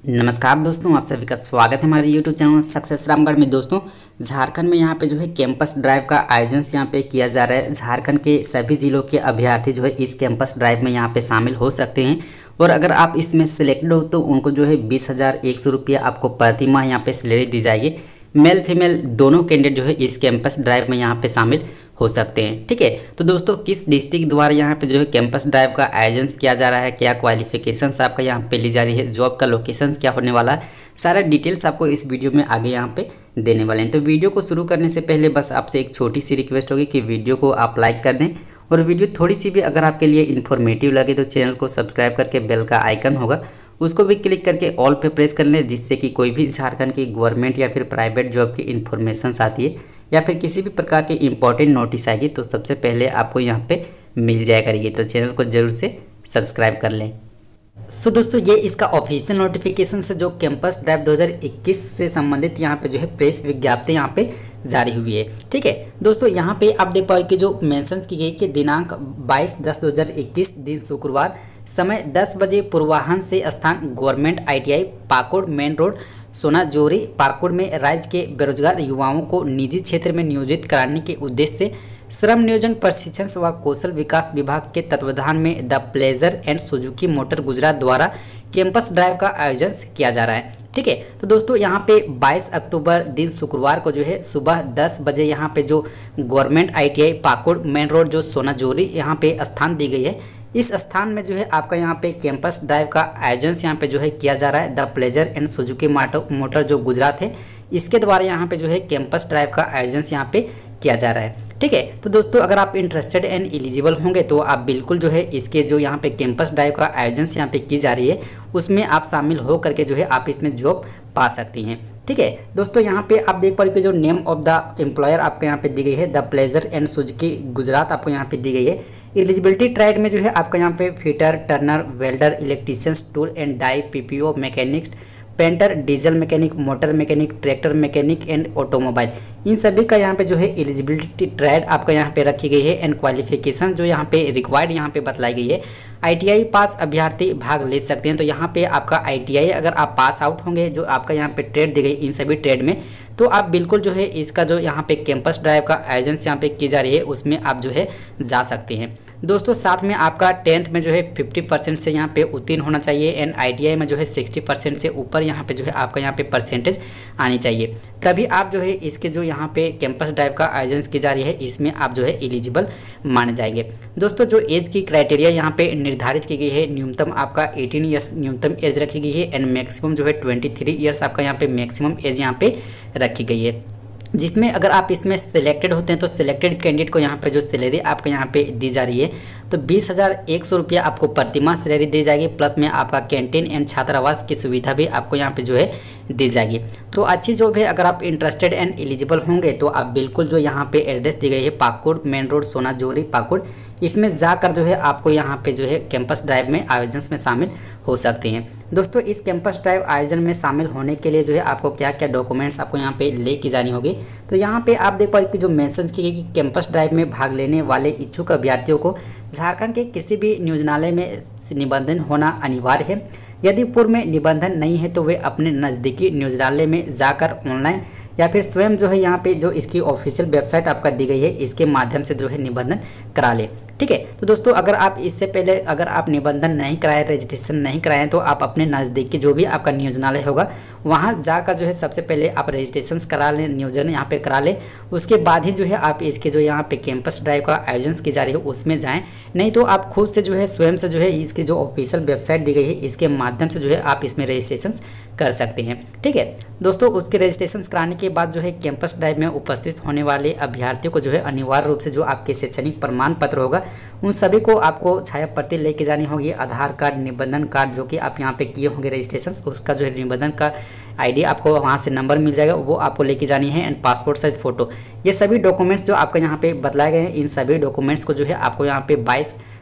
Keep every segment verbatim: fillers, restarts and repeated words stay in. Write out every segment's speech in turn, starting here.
नमस्कार दोस्तों, आप सभी का स्वागत है हमारे यूट्यूब चैनल सक्सेस रामगढ़ में। दोस्तों, झारखंड में यहाँ पे जो है कैंपस ड्राइव का आयोजन यहाँ पे किया जा रहा है। झारखंड के सभी जिलों के अभ्यर्थी जो है इस कैंपस ड्राइव में यहाँ पे शामिल हो सकते हैं और अगर आप इसमें सिलेक्टेड हो तो उनको जो है बीस हज़ार एक सौ रुपया आपको प्रति माह यहाँ पे सैलरी दी जाएगी। मेल फीमेल दोनों कैंडिडेट जो है इस कैंपस ड्राइव में यहाँ पे शामिल हो सकते हैं। ठीक है, तो दोस्तों किस डिस्ट्रिक्ट द्वारा यहाँ पे जो है कैंपस ड्राइव का आयोजन किया जा रहा है, क्या क्वालिफिकेशंस आपका यहाँ पे ली जा रही है, जॉब का लोकेशन क्या होने वाला है, सारा डिटेल्स आपको इस वीडियो में आगे यहाँ पे देने वाले हैं। तो वीडियो को शुरू करने से पहले बस आपसे एक छोटी सी रिक्वेस्ट होगी कि वीडियो को आप लाइक कर दें और वीडियो थोड़ी सी भी अगर आपके लिए इन्फॉर्मेटिव लगे तो चैनल को सब्सक्राइब करके बेल का आइकन होगा उसको भी क्लिक करके ऑल पे प्रेस कर लें, जिससे कि कोई भी झारखंड की गवर्नमेंट या फिर प्राइवेट जॉब की इन्फॉर्मेशन आती है या फिर किसी भी प्रकार की इंपॉर्टेंट नोटिस आएगी तो सबसे पहले आपको यहाँ पे मिल जाया करेगी। तो चैनल को जरूर से सब्सक्राइब कर लें। सो so, दोस्तों ये इसका ऑफिशियल नोटिफिकेशन से जो कैंपस ड्राइव दो हज़ार इक्कीस से संबंधित यहाँ पे जो है प्रेस विज्ञप्ति यहाँ पे जारी हुई है। ठीक है दोस्तों, यहाँ पे आप देख पाओगे कि जो मेंशन की गई कि दिनांक बाईस दस दो हज़ार इक्कीस दिन शुक्रवार, समय दस बजे, पूर्वाहन से स्थान government ITI Pakur main road Sonajori Pakur में राज्य के बेरोजगार युवाओं को निजी क्षेत्र में नियोजित कराने के उद्देश्य से श्रम नियोजन प्रशिक्षण व कौशल विकास विभाग के तत्वाधान में the pleasure and Suzuki motor Gujarat द्वारा कैंपस ड्राइव का आयोजन किया जा रहा है। ठीक है, तो दोस्तों यहाँ पे बाईस अक्टूबर दिन शुक्रवार को जो है सुबह दस बजे यहाँ पे जो government ITI Pakur main road जो सोनाजोरी यहाँ पे स्थान दी गई है, इस स्थान में जो है आपका यहाँ पे कैंपस ड्राइव का आयोजन यहाँ पे जो है किया जा रहा है। The pleasure and Suzuki motor जो गुजरात है इसके द्वारा यहाँ पे जो है कैंपस ड्राइव का आयोजन यहाँ पे किया जा रहा है। ठीक है, तो दोस्तों अगर आप इंटरेस्टेड एंड एलिजिबल होंगे तो आप बिल्कुल जो है इसके जो यहाँ पे कैंपस ड्राइव का आयोजन यहाँ पे की जा रही है उसमें आप शामिल हो करके जो है आप इसमें जॉब पा सकती हैं। ठीक है दोस्तों, यहाँ पे आप देख पा रहे हो जो नेम ऑफ द एम्प्लॉयर आपको यहाँ पे दी गई है the pleasure and Suzuki Gujarat आपको यहाँ पे दी गई है। एलिजिबिलिटी ट्रेड में जो है आपका यहाँ पे fitter, turner, welder, electricians, tool and die, PPO, mechanics, painter, diesel mechanic, motor mechanic, tractor mechanic and automobile, इन सभी का यहाँ पे जो है एलिजिबिलिटी ट्रेड आपका यहाँ पे रखी गई है। एंड क्वालिफिकेशन जो यहाँ पे रिक्वायर्ड यहाँ पे बतलाई गई है, आईटीआई पास अभ्यर्थी भाग ले सकते हैं। तो यहाँ पे आपका आईटीआई अगर आप पास आउट होंगे जो आपका यहाँ पे ट्रेड दी गई इन सभी ट्रेड में, तो आप बिल्कुल जो है इसका जो यहाँ पे कैंपस ड्राइव का आयोजन यहाँ पे की जा रही है उसमें आप जो है जा सकते हैं। दोस्तों साथ में आपका टेंथ में जो है पचास परसेंट से यहाँ पे उत्तीर्ण होना चाहिए एंड आईटीआई में जो है साठ परसेंट से ऊपर यहाँ पे जो है आपका यहाँ पे परसेंटेज आनी चाहिए, तभी आप जो है इसके जो यहाँ पे कैंपस ड्राइव का आयोजन की जा रही है इसमें आप जो है एलिजिबल माने जाएंगे। दोस्तों जो एज की क्राइटेरिया यहाँ पे निर्धारित की गई है, न्यूनतम आपका अठारह ईयर्स न्यूनतम एज रखी गई है एंड मैक्सिमम जो है तेईस ईयर्स आपका यहाँ पे मैक्सिमम एज यहाँ पे रखी गई है, जिसमें अगर आप इसमें सिलेक्टेड होते हैं तो सिलेक्टेड कैंडिडेट को यहाँ पे जो सैलरी आपको यहाँ पे दी जा रही है तो बीस हज़ार एक सौ रुपया आपको प्रति माह सैलरी दी जाएगी, प्लस में आपका कैंटीन एंड छात्रावास की सुविधा भी आपको यहाँ पे जो है दी जाएगी। तो अच्छी जॉब है, अगर आप इंटरेस्टेड एंड एलिजिबल होंगे तो आप बिल्कुल जो यहाँ पे एड्रेस दी गई है पाकुड़ मेन रोड सोनाजोरी पाकुड़, इसमें जाकर जो है आपको यहाँ पे जो है कैंपस ड्राइव में आयोजन में शामिल हो सकते हैं। दोस्तों इस कैंपस ड्राइव आयोजन में शामिल होने के लिए जो है आपको क्या क्या डॉक्यूमेंट्स आपको यहाँ पे लेके जानी होगी, तो यहाँ पे आप देख पा रहे कि जो मेंशन की गई कि कैंपस ड्राइव में भाग लेने वाले इच्छुक अभ्यर्थियों को झारखंड के किसी भी नियोजनालय में निबंधन होना अनिवार्य है। यदि पूर्व में निबंधन नहीं है तो वे अपने नज़दीकी नियोजनालय में जाकर ऑनलाइन या फिर स्वयं जो है यहाँ पे जो इसकी ऑफिशियल वेबसाइट आपका दी गई है इसके माध्यम से जो है निबंधन करा लें। ठीक है, तो दोस्तों अगर आप इससे पहले अगर आप निबंधन नहीं कराए, रजिस्ट्रेशन नहीं कराएं तो आप अपने नज़दीकी जो भी आपका नियोजनालय होगा वहाँ जाकर जो है सबसे पहले आप रजिस्ट्रेशन करा लें, नियोजन यहाँ पे करा लें, उसके बाद ही जो है आप इसके जो यहाँ पे कैंपस ड्राइव का आयोजन की जा रही है उसमें जाएँ। नहीं तो आप खुद से जो है स्वयं से जो है इसकी जो ऑफिशियल वेबसाइट दी गई है इसके माध्यम से जो है आप इसमें रजिस्ट्रेशन कर सकते हैं। ठीक है दोस्तों, उसके रजिस्ट्रेशन कराने के बाद जो है कैंपस ड्राइव में उपस्थित होने वाले अभ्यर्थियों को जो है अनिवार्य रूप से जो आपके शैक्षणिक प्रमाण पत्र होगा उन सभी को आपको छाया प्रति लेके जानी होगी, आधार कार्ड, निबंधन कार्ड जो कि आप यहाँ पे किए होंगे रजिस्ट्रेशन, उसका जो है निबंधन का आईडी आपको वहाँ से नंबर मिल जाएगा वो आपको लेके जानी है एंड पासपोर्ट साइज फोटो, ये सभी डॉक्यूमेंट्स जो आपको यहाँ पे बतलाए गए हैं इन सभी डॉक्यूमेंट्स को जो है आपको यहाँ पे बाईस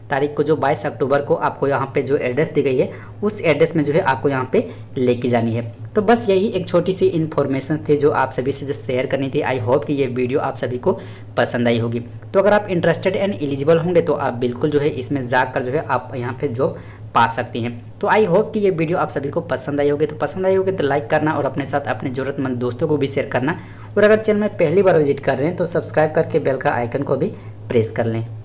तारीख को जो बाईस अक्टूबर को आपको यहाँ पे जो एड्रेस दी गई है उस एड्रेस में जो है आपको यहाँ पे लेके जानी है। तो बस यही एक छोटी सी इन्फॉर्मेशन थी जो आप सभी से जो शेयर करनी थी। आई होप कि ये वीडियो आप सभी को पसंद आई होगी। तो अगर आप इंटरेस्टेड एंड एलिजिबल होंगे तो आप बिल्कुल जो है इसमें जाकर जो है आप यहाँ पे जॉब पा सकती हैं। तो आई होप कि ये वीडियो आप सभी को पसंद आई होगी। तो पसंद आई होगी तो लाइक करना और अपने साथ अपने ज़रूरतमंद दोस्तों को भी शेयर करना। और अगर चैनल में पहली बार विजिट कर रहे हैं तो सब्सक्राइब करके बेल का आइकन को भी प्रेस कर लें।